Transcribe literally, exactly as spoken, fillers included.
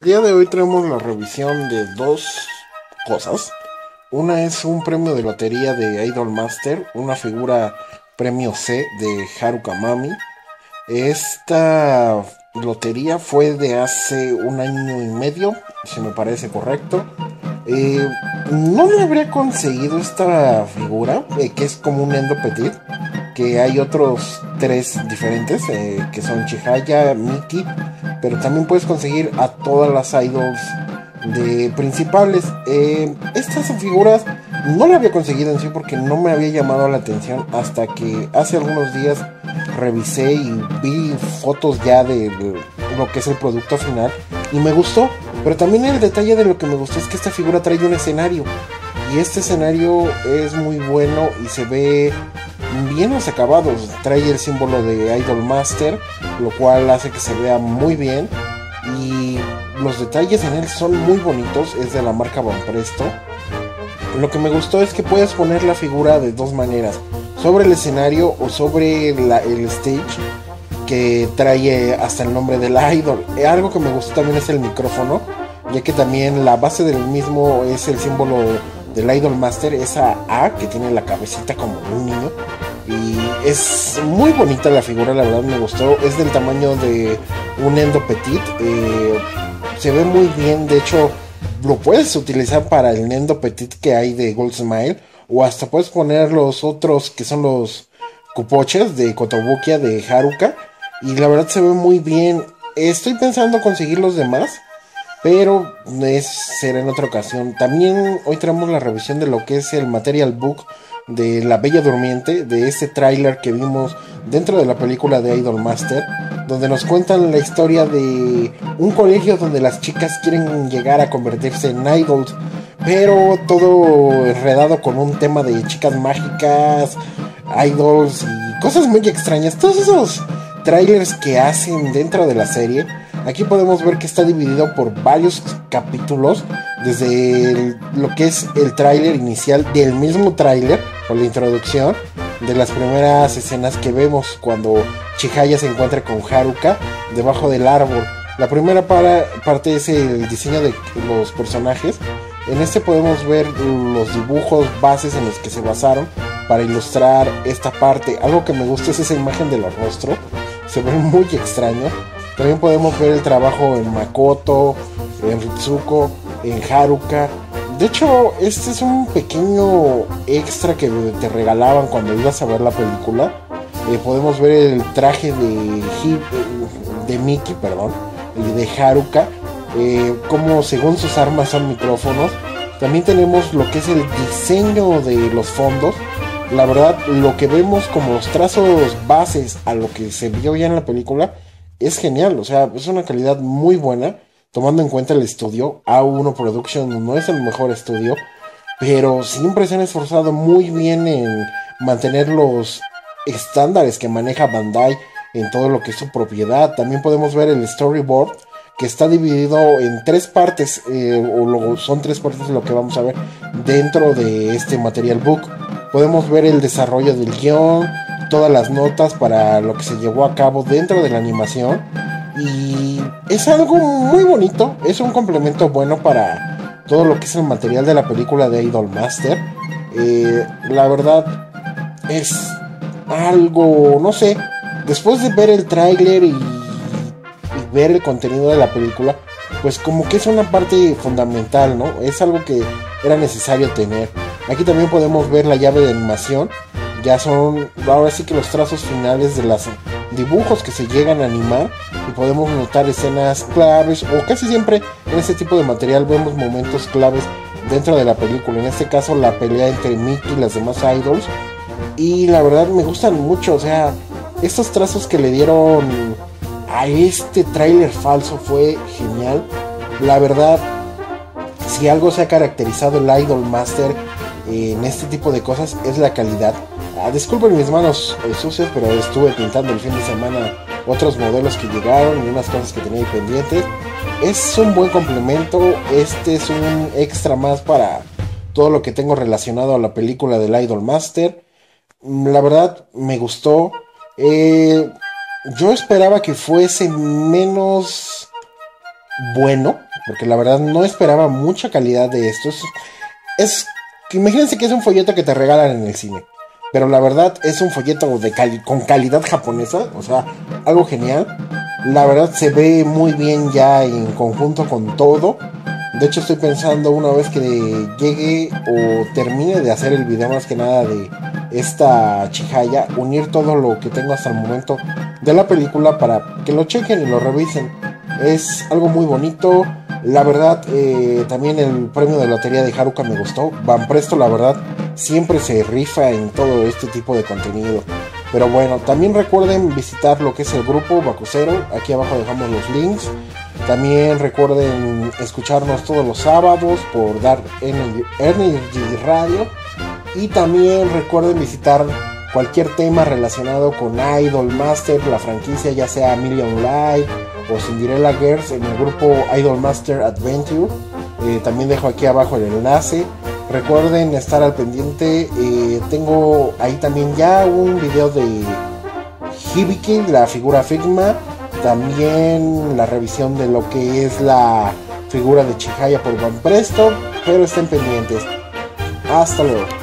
El día de hoy traemos la revisión de dos cosas. Una es un premio de lotería de Idolmaster, una figura premio C de Haruka Mami. Esta lotería fue de hace un año y medio, si me parece correcto. Eh, no me habría conseguido esta figura, eh, que es como un Endo Petit, que hay otros tres diferentes, eh, que son Chihaya, Miki, pero también puedes conseguir a todas las idols de principales. Eh, estas figuras no la había conseguido en sí porque no me había llamado la atención hasta que hace algunos días revisé y vi fotos ya de lo que es el producto final y me gustó. Pero también el detalle de lo que me gustó es que esta figura trae un escenario y este escenario es muy bueno y se ve bien los acabados. Trae el símbolo de Idolmaster, lo cual hace que se vea muy bien y los detalles en él son muy bonitos. Es de la marca Banpresto. Lo que me gustó es que puedes poner la figura de dos maneras: sobre el escenario o sobre la, el stage, que trae hasta el nombre de la idol. Algo que me gustó también es el micrófono, ya que también la base del mismo es el símbolo del Idolmaster, esa A que tiene la cabecita como un niño. Y es muy bonita la figura, la verdad me gustó. Es del tamaño de un Endo Petit. Eh, se ve muy bien, de hecho lo puedes utilizar para el Endo Petit que hay de Gold Smile, o hasta puedes poner los otros que son los Kupoches de Kotobukiya de Haruka. Y la verdad se ve muy bien. Estoy pensando conseguir los demás, pero es, será en otra ocasión. También hoy traemos la revisión de lo que es el Material Book de La Bella Durmiente, de este tráiler que vimos dentro de la película de Idolmaster, donde nos cuentan la historia de un colegio donde las chicas quieren llegar a convertirse en idols, pero todo enredado con un tema de chicas mágicas, idols y cosas muy extrañas. Todos esos trailers que hacen dentro de la serie. Aquí podemos ver que está dividido por varios capítulos, desde el, lo que es el tráiler inicial del mismo tráiler, o la introducción de las primeras escenas que vemos cuando Chihaya se encuentra con Haruka debajo del árbol. La primera para, parte es el diseño de los personajes. En este podemos ver los dibujos bases en los que se basaron para ilustrar esta parte. Algo que me gusta es esa imagen de los rostros, se ve muy extraño. También podemos ver el trabajo en Makoto, en Ritsuko, en Haruka. De hecho, este es un pequeño extra que te regalaban cuando ibas a ver la película. Eh, podemos ver el traje de, de Miki, perdón, y de Haruka, eh, como según sus armas son micrófonos. También tenemos lo que es el diseño de los fondos. La verdad, lo que vemos como los trazos bases a lo que se vio ya en la película es genial. O sea, es una calidad muy buena, tomando en cuenta el estudio. A uno Production no es el mejor estudio, pero siempre se han esforzado muy bien en mantener los estándares que maneja Bandai en todo lo que es su propiedad. También podemos ver el storyboard, que está dividido en tres partes, eh, o lo, son tres partes de lo que vamos a ver dentro de este Material Book. Podemos ver el desarrollo del guión, todas las notas para lo que se llevó a cabo dentro de la animación. Y es algo muy bonito, es un complemento bueno para todo lo que es el material de la película de Idolmaster. Eh, la verdad es algo, no sé, después de ver el tráiler y, y ver el contenido de la película, pues como que es una parte fundamental, ¿no? Es algo que era necesario tener. Aquí también podemos ver la llave de animación. Ya son ahora sí que los trazos finales de los dibujos que se llegan a animar, y podemos notar escenas claves, o casi siempre en este tipo de material vemos momentos claves dentro de la película. En este caso la pelea entre Miki y las demás idols, y la verdad me gustan mucho. O sea, estos trazos que le dieron a este tráiler falso fue genial. La verdad, si algo se ha caracterizado el Idolmaster en este tipo de cosas es la calidad. Ah, disculpen mis manos eh, sucias, pero estuve pintando el fin de semana otros modelos que llegaron y unas cosas que tenía ahí pendientes. Es un buen complemento. Este es un extra más para todo lo que tengo relacionado a la película del Idolmaster. La verdad me gustó. eh, Yo esperaba que fuese menos bueno, porque la verdad no esperaba mucha calidad de esto. Es, es imagínense que es un folleto que te regalan en el cine, pero la verdad es un folleto de cali con calidad japonesa, o sea, algo genial. La verdad se ve muy bien ya en conjunto con todo. De hecho estoy pensando, una vez que llegue o termine de hacer el video más que nada de esta Chihaya, unir todo lo que tengo hasta el momento de la película para que lo chequen y lo revisen. Es algo muy bonito. La verdad, eh, también el premio de lotería de Haruka me gustó. Van Presto, la verdad, siempre se rifa en todo este tipo de contenido. Pero bueno, también recuerden visitar lo que es el grupo Bakucero. Aquí abajo dejamos los links. También recuerden escucharnos todos los sábados por Dark Energy Radio. Y también recuerden visitar cualquier tema relacionado con Idol Master, la franquicia, ya sea Million Live o Cinderella Girls, en el grupo Idol Master Adventure. Eh, también dejo aquí abajo el enlace. Recuerden estar al pendiente. Eh, tengo ahí también ya un video de Hibiki, la figura Figma. También la revisión de lo que es la figura de Chihaya por Van Presto. Pero estén pendientes. Hasta luego.